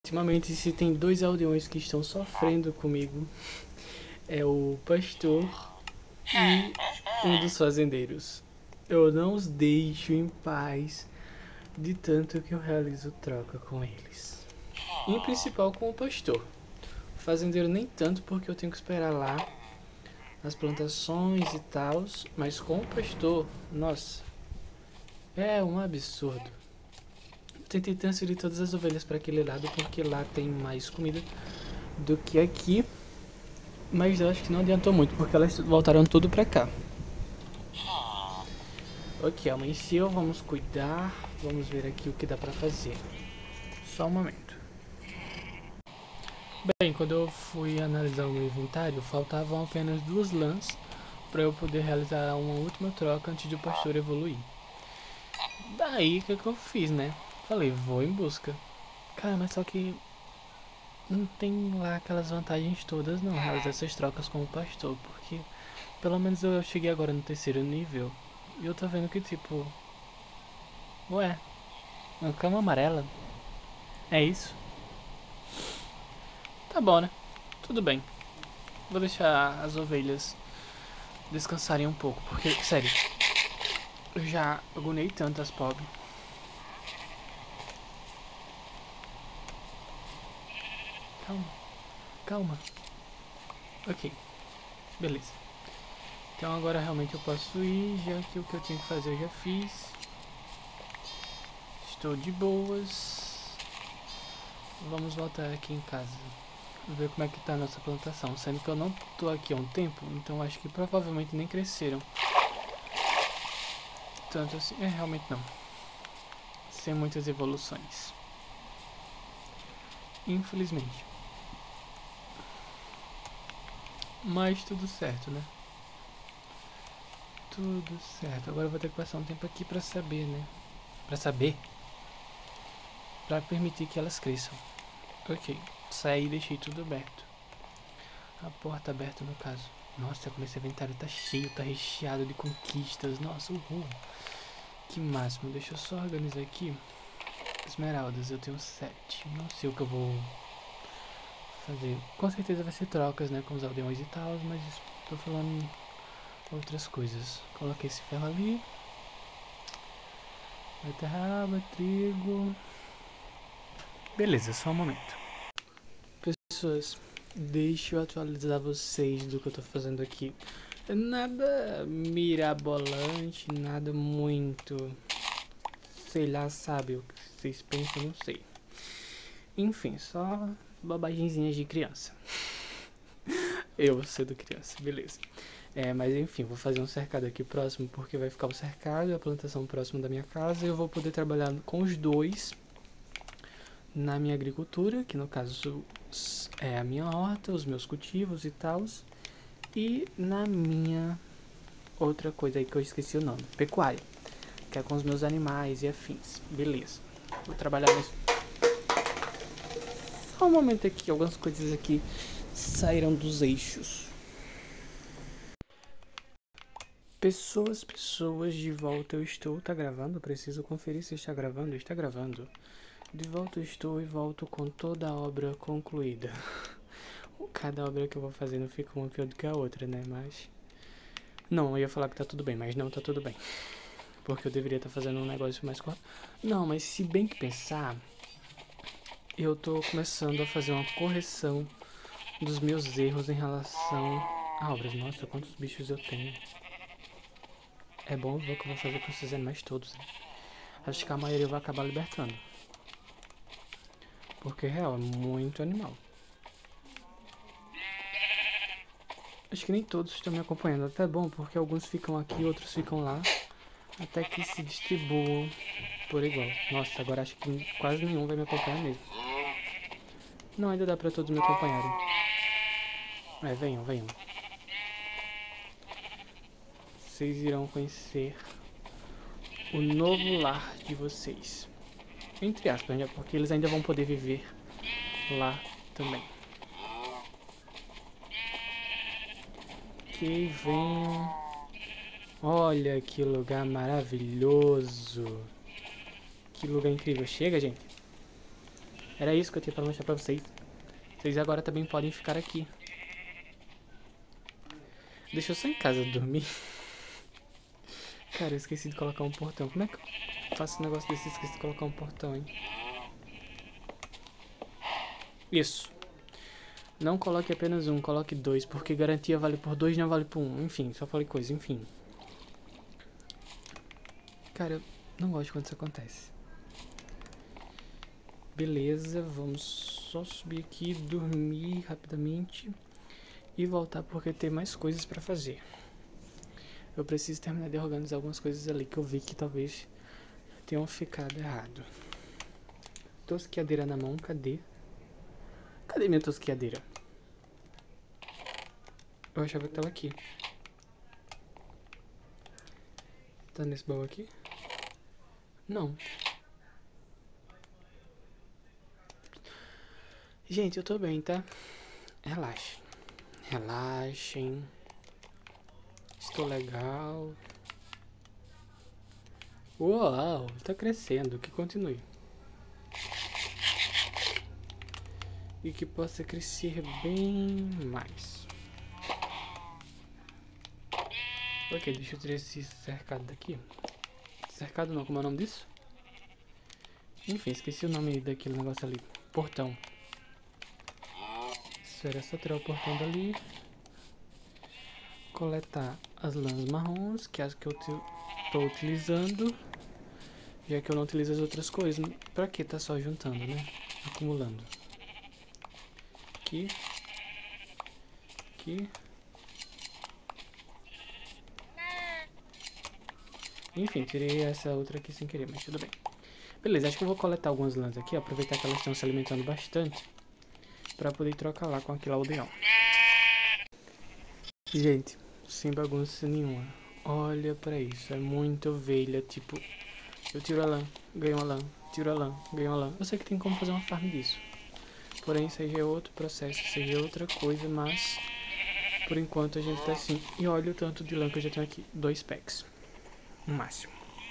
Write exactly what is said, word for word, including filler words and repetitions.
ultimamente, se tem dois aldeões que estão sofrendo comigo, é o pastor e um dos fazendeiros. Eu não os deixo em paz de tanto que eu realizo troca com eles. Em principal com o pastor. O fazendeiro nem tanto, porque eu tenho que esperar lá as plantações e tal, mas com o pastor, nossa, é um absurdo. Eu tentei transferir todas as ovelhas para aquele lado porque lá tem mais comida do que aqui, mas eu acho que não adiantou muito porque elas voltaram tudo para cá. Ok, amanheceu, vamos cuidar, vamos ver aqui o que dá pra fazer. Só um momento. Bem, quando eu fui analisar o meu inventário, faltavam apenas duas lãs para eu poder realizar uma última troca antes de o pastor evoluir. Daí, o que, que eu fiz, né? Falei, vou em busca. Cara, mas só que não tem lá aquelas vantagens todas não, realizar essas trocas com o pastor, porque pelo menos eu cheguei agora no terceiro nível. E eu tô vendo que tipo... Ué, uma cama amarela? É isso? Tá bom, né? Tudo bem. Vou deixar as ovelhas descansarem um pouco, porque, sério, eu já agonei tanto as pobres. Calma, calma. Ok, beleza. Então agora realmente eu posso ir, já que o que eu tinha que fazer eu já fiz. Estou de boas. Vamos voltar aqui em casa, ver como é que tá a nossa plantação. Sendo que eu não tô aqui há um tempo, então acho que provavelmente nem cresceram tanto assim. É, realmente não. Sem muitas evoluções, infelizmente. Mas tudo certo, né? Tudo certo. Agora eu vou ter que passar um tempo aqui pra saber, né? Pra saber? Pra permitir que elas cresçam. Ok. Saí e deixei tudo aberto. A porta aberta no caso. Nossa, como esse inventário tá cheio, tá recheado de conquistas. Nossa, uhul. Que máximo. Deixa eu só organizar aqui. Esmeraldas, eu tenho sete. Não sei o que eu vou fazer. Com certeza vai ser trocas, né? Com os aldeões e tal, mas tô falando outras coisas. Coloquei esse ferro ali. Beterraba, trigo. Beleza, só um momento. Pessoas, deixa eu atualizar vocês do que eu tô fazendo aqui. Nada mirabolante, nada muito... sei lá, sabe o que vocês pensam, não sei. Enfim, só bobagenzinhas de criança. Eu sendo criança, beleza. É, mas enfim, vou fazer um cercado aqui próximo, porque vai ficar o cercado e a plantação próximo da minha casa. E eu vou poder trabalhar com os dois na minha agricultura, que no caso é a minha horta, os meus cultivos e tal. E na minha outra coisa aí que eu esqueci o nome, pecuária, que é com os meus animais e afins. Beleza, vou trabalhar nisso. Só um momento aqui, algumas coisas aqui saíram dos eixos. Pessoas, pessoas, de volta eu estou. Tá gravando? Preciso conferir se está gravando. Está gravando. De volta eu estou e volto com toda a obra concluída. Cada obra que eu vou fazendo fica uma pior do que a outra, né? Mas... não, eu ia falar que tá tudo bem, mas não tá tudo bem. Porque eu deveria estar fazendo um negócio mais correto. Não, mas se bem que pensar, eu tô começando a fazer uma correção dos meus erros em relação a obras. Nossa, quantos bichos eu tenho. É bom ver o que eu vou fazer com esses animais todos, né? Acho que a maioria vai acabar libertando. Porque, real, é muito animal. Acho que nem todos estão me acompanhando. Até é bom, porque alguns ficam aqui, outros ficam lá. Até que se distribuam por igual. Nossa, agora acho que quase nenhum vai me acompanhar mesmo. Não, ainda dá pra todos me acompanharem. É, venham, venham. Vocês irão conhecer o novo lar de vocês. Entre aspas, né? Porque eles ainda vão poder viver lá também. Que venham. Olha que lugar maravilhoso. Que lugar incrível. Chega, gente. Era isso que eu tinha pra mostrar pra vocês. Vocês agora também podem ficar aqui. Deixa eu só em casa dormir. Cara, eu esqueci de colocar um portão. Como é que eu faço um negócio desse e esqueci de colocar um portão, hein? Isso. Não coloque apenas um, coloque dois. Porque garantia vale por dois, não vale por um. Enfim, só falei coisa, enfim. Cara, eu não gosto quando isso acontece. Beleza, vamos só subir aqui, dormir rapidamente e voltar porque tem mais coisas pra fazer. Eu preciso terminar de organizar algumas coisas ali que eu vi que talvez tenham ficado errado. Tosquiadeira na mão, cadê? Cadê minha tosquiadeira? Eu achava que tava aqui. Tá nesse baú aqui? Não. Gente, eu tô bem, tá? Relaxem. Relaxem. Estou legal. Uau, tá crescendo. Que continue. E que possa crescer bem mais. Ok, deixa eu tirar esse cercado daqui. Cercado não, como é o nome disso? Enfim, esqueci o nome daquele negócio ali. Portão. Isso era só tirar o portão dali. Coletar as lãs marrons, que é as que eu estou utilizando. Já que eu não utilizo as outras coisas. Pra que tá só juntando, né? Acumulando. Aqui. Aqui. Enfim, tirei essa outra aqui sem querer, mas tudo bem. Beleza, acho que eu vou coletar algumas lãs aqui, aproveitar que elas estão se alimentando bastante, pra poder trocar lá com aquele aldeão. Gente, sem bagunça nenhuma. Olha pra isso, é muita ovelha, tipo... Eu tiro a lã, ganho a lã, tiro a lã, ganho a lã. Eu sei que tem como fazer uma farm disso. Porém, seja é outro processo, seja outra coisa, mas... Por enquanto a gente tá assim. E olha o tanto de lã que eu já tenho aqui, dois packs. No máximo.